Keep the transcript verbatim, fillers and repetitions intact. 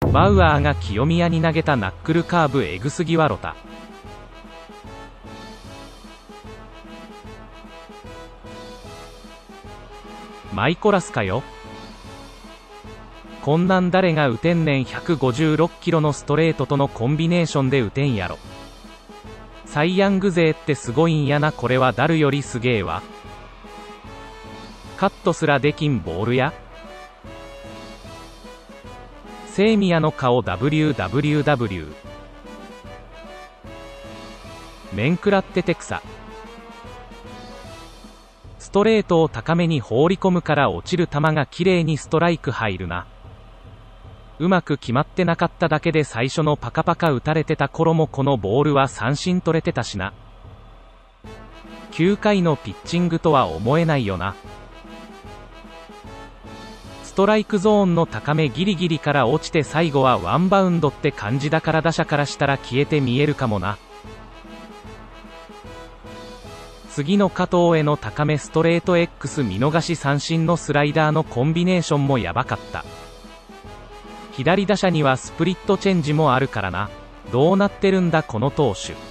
バウアーが清宮に投げたナックルカーブエグすぎわろた。マイコラスかよ。こんなん誰が打てんねん。ひゃくごじゅうろっキロのストレートとのコンビネーションで打てんやろ。サイ・ヤング勢ってすごいんやな。これは誰よりすげえわ。カットすらできんボールや。セイミヤの顔 ダブリューダブリューダブリュー。面食らってて草。ストレートを高めに放り込むから落ちる球がきれいにストライク入るな。うまく決まってなかっただけで最初のパカパカ打たれてた頃もこのボールは三振取れてたしな。きゅうかいのピッチングとは思えないよな。ストライクゾーンの高めギリギリから落ちて最後はワンバウンドって感じだから打者からしたら消えて見えるかもな。次の加藤への高めストレート X 見逃し三振のスライダーのコンビネーションもやばかった。左打者にはスプリットチェンジもあるからな。どうなってるんだこの投手。